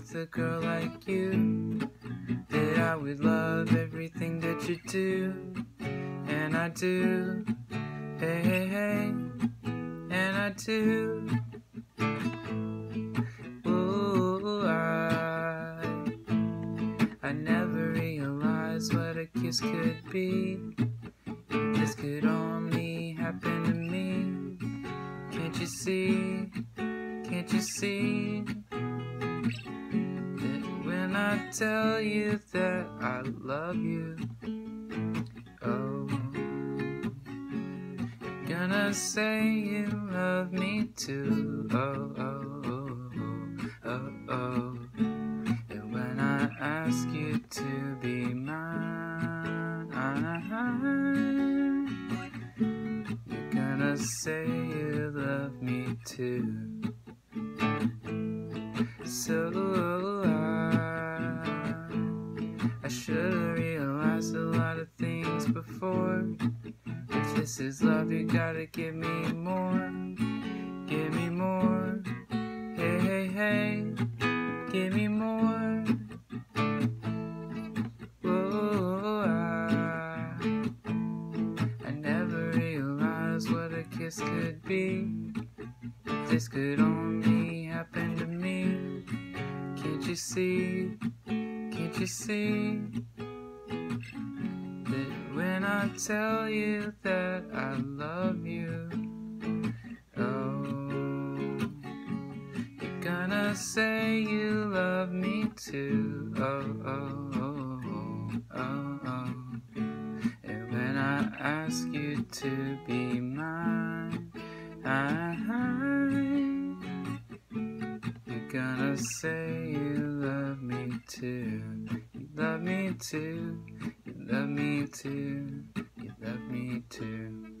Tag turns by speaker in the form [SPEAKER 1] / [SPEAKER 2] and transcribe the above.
[SPEAKER 1] with a girl like you, that I would love everything that you do. And I do, hey, hey, hey, and I do. Ooh, I never realized what a kiss could be. This could only happen to me. Can't you see, can't you see, that when I tell you that I love you, oh, you're gonna say you love me too, oh, oh, oh, oh, oh. And when I ask you to be mine, you're gonna say you love me too. So I should've realized a lot of things before. If this is love, you gotta give me more. Give me more. Hey, hey, hey, give me more. Whoa, I never realized what a kiss could be. If this could only happen to me. Can't you see, can't you see, that when I tell you that I love you, oh, you're gonna say you love me too, oh, oh, oh, oh, oh. And when I ask you to be mine, you're gonna say you love me too. You love me too, you love me too, you love me too.